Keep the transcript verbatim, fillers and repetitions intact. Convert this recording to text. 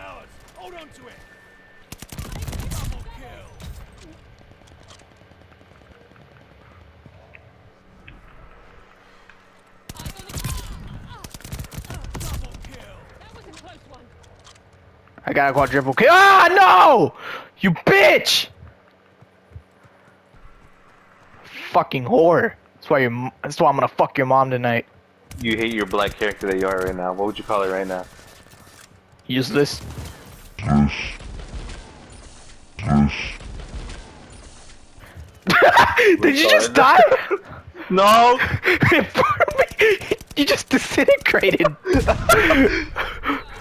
ours! Hold on to it! Double kill! Double kill! That was a close one. I got a quadruple kill. Ah, no! You bitch! Fucking whore. That's why you. That's why I'm gonna fuck your mom tonight. You hate your black character that you are right now. What would you call it right now? Useless. Did you just die? No! You just disintegrated.